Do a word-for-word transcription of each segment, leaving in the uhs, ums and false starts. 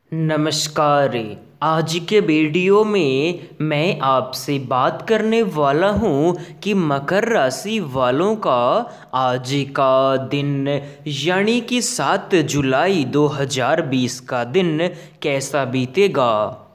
नमस्कार। आज के वीडियो में मैं आपसे बात करने वाला हूँ कि मकर राशि वालों का आज का दिन यानी कि सात जुलाई दो हज़ार बीस का दिन कैसा बीतेगा।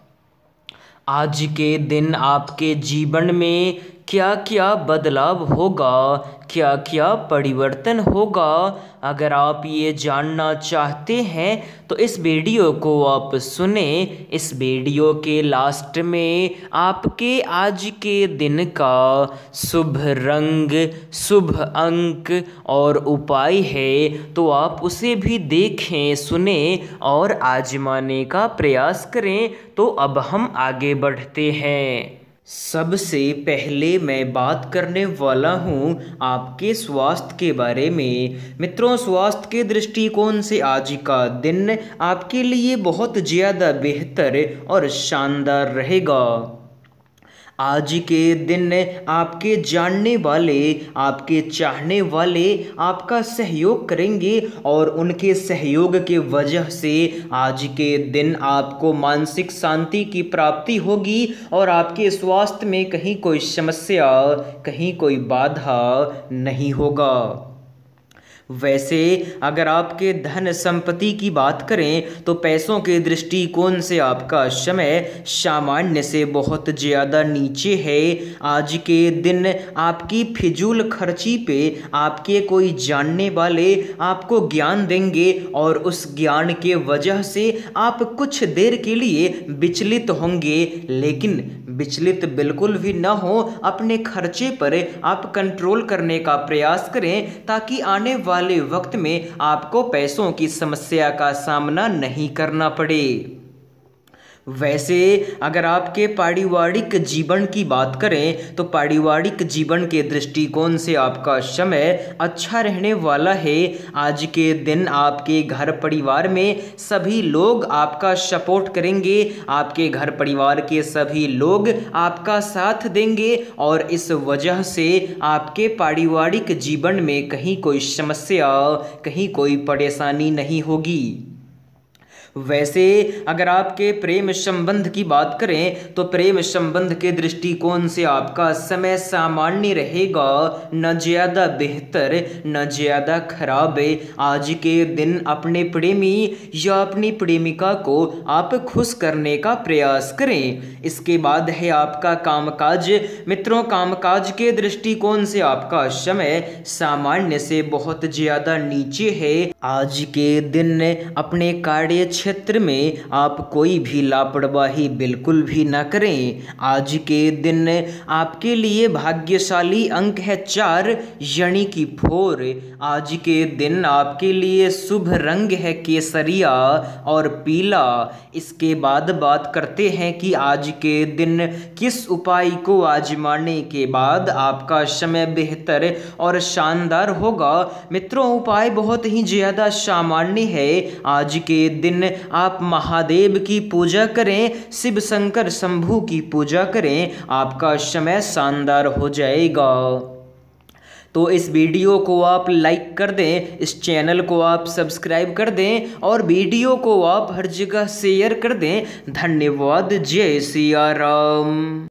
आज के दिन आपके जीवन में क्या क्या बदलाव होगा, क्या क्या परिवर्तन होगा। अगर आप ये जानना चाहते हैं तो इस वीडियो को आप सुने। इस वीडियो के लास्ट में आपके आज के दिन का शुभ रंग, शुभ अंक और उपाय है, तो आप उसे भी देखें, सुने और आजमाने का प्रयास करें। तो अब हम आगे बढ़ते हैं। सबसे पहले मैं बात करने वाला हूँ आपके स्वास्थ्य के बारे में। मित्रों, स्वास्थ्य के दृष्टिकोण से आज का दिन आपके लिए बहुत ज़्यादा बेहतर और शानदार रहेगा। आज के दिन आपके जानने वाले, आपके चाहने वाले आपका सहयोग करेंगे और उनके सहयोग के वजह से आज के दिन आपको मानसिक शांति की प्राप्ति होगी और आपके स्वास्थ्य में कहीं कोई समस्या, कहीं कोई बाधा नहीं होगा। वैसे अगर आपके धन संपत्ति की बात करें तो पैसों के दृष्टिकोण से आपका समय सामान्य से बहुत ज़्यादा नीचे है। आज के दिन आपकी फिजूल खर्ची पे आपके कोई जानने वाले आपको ज्ञान देंगे और उस ज्ञान के वजह से आप कुछ देर के लिए विचलित होंगे, लेकिन विचलित बिल्कुल भी ना हो। अपने खर्चे पर आप कंट्रोल करने का प्रयास करें ताकि आने वाले वक्त में आपको पैसों की समस्या का सामना नहीं करना पड़े। वैसे अगर आपके पारिवारिक जीवन की बात करें तो पारिवारिक जीवन के दृष्टिकोण से आपका समय अच्छा रहने वाला है। आज के दिन आपके घर परिवार में सभी लोग आपका सपोर्ट करेंगे, आपके घर परिवार के सभी लोग आपका साथ देंगे और इस वजह से आपके पारिवारिक जीवन में कहीं कोई समस्या, कहीं कोई परेशानी नहीं होगी। वैसे अगर आपके प्रेम संबंध की बात करें तो प्रेम संबंध के दृष्टिकोण से आपका समय सामान्य रहेगा, न ज़्यादा बेहतर न ज़्यादा खराब है। आज के दिन अपने प्रेमी या अपनी प्रेमिका को आप खुश करने का प्रयास करें। इसके बाद है आपका कामकाज। मित्रों, कामकाज के दृष्टिकोण से आपका समय सामान्य से बहुत ज़्यादा नीचे है। आज के दिन अपने कार्य क्षेत्र में आप कोई भी लापरवाही बिल्कुल भी ना करें। आज के दिन आपके लिए भाग्यशाली अंक है चार यानी कि फोर। आज के दिन आपके लिए शुभ रंग है केसरिया और पीला। इसके बाद बात करते हैं कि आज के दिन किस उपाय को आजमाने के बाद आपका समय बेहतर और शानदार होगा। मित्रों, उपाय बहुत ही ज़्यादा सामान्य है। आज के दिन आप महादेव की पूजा करें, शिव शंकर शंभू की पूजा करें, आपका समय शानदार हो जाएगा। तो इस वीडियो को आप लाइक कर दें, इस चैनल को आप सब्सक्राइब कर दें और वीडियो को आप हर जगह शेयर कर दें। धन्यवाद। जय सिया राम।